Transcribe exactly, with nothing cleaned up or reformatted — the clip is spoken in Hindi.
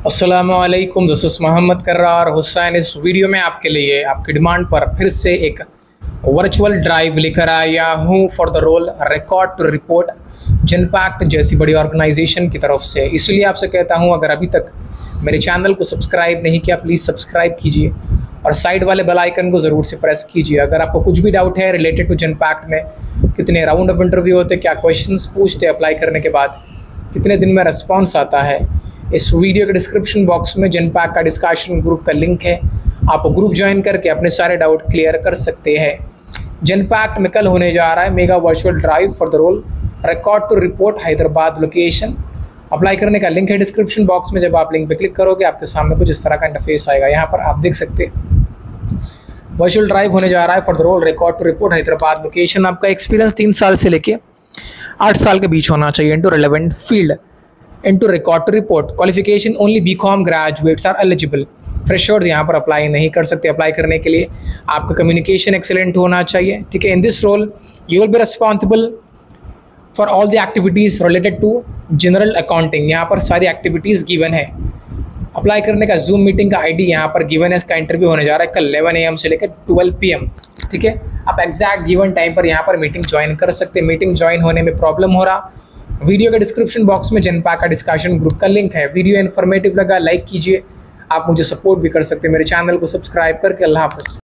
अस्सलामुअलैकुम, दिस इज़ मोहम्मद कर्रार हुसैन। इस वीडियो में आपके लिए आपकी डिमांड पर फिर से एक वर्चुअल ड्राइव लेकर आया हूँ for the role record to report Genpact जैसी बड़ी ऑर्गेनाइजेशन की तरफ से। इसलिए आपसे कहता हूँ, अगर अभी तक मेरे चैनल को सब्सक्राइब नहीं किया प्लीज़ सब्सक्राइब कीजिए और साइड वाले बेल आइकन को ज़रूर से प्रेस कीजिए। अगर आपको कुछ भी डाउट है रिलेटेड टू जिनपैक्ट में कितने राउंड ऑफ इंटरव्यू होते, क्या क्वेश्चंस पूछते अप्लाई करने के बाद, कितने दिन में रिस्पॉन्स आता है, इस वीडियो के डिस्क्रिप्शन बॉक्स में जिनपैक्ट का डिस्कशन ग्रुप का लिंक है। आप ग्रुप ज्वाइन करके अपने सारे डाउट क्लियर कर सकते हैं। जिनपैक्ट में कल होने जा रहा है mega virtual drive for the role record to report Hyderabad location. Apply करने का लिंक है डिस्क्रिप्शन बॉक्स में। जब आप लिंक पे क्लिक करोगे आपके सामने कुछ इस तरह का इंटरफेस आएगा। यहाँ पर आप देख सकते हैं वर्चुअल ड्राइव होने जा रहा है for the role record to report Hyderabad location. आपका एक्सपीरियंस तीन साल से लेके आठ साल के बीच होना चाहिए into relevant field. Into record to report qualification only B Com graduates are eligible. Freshers यहाँ पर अप्लाई नहीं कर सकते। अप्लाई करने के लिए आपका कम्युनिकेशन एक्सेलेंट होना चाहिए, ठीक है। In this role you will be responsible for all the activities related to general accounting. यहाँ पर सारी एक्टिविटीज़ गिवन है। अप्लाई करने का जूम मीटिंग का आईडी यहाँ पर गिवन है। इसका इंटरव्यू होने जा रहा है कल इलेवन ए एम से लेकर ट्वेल्व पी एम, ठीक है। आप एग्जैक्ट गिवन टाइम पर यहाँ पर मीटिंग ज्वाइन कर सकते हैं। मीटिंग ज्वाइन होने में प्रॉब्लम हो रहा, वीडियो के डिस्क्रिप्शन बॉक्स में जिनपैक्ट का डिस्कशन ग्रुप का लिंक है। वीडियो इन्फॉर्मेटिव लगा लाइक कीजिए। आप मुझे सपोर्ट भी कर सकते हैं मेरे चैनल को सब्सक्राइब करके। अल्लाह हाफ़िज़।